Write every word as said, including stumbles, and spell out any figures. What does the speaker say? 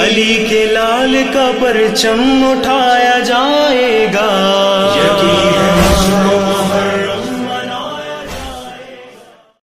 अली के लाल का परचम उठाया जाएगा। यकीन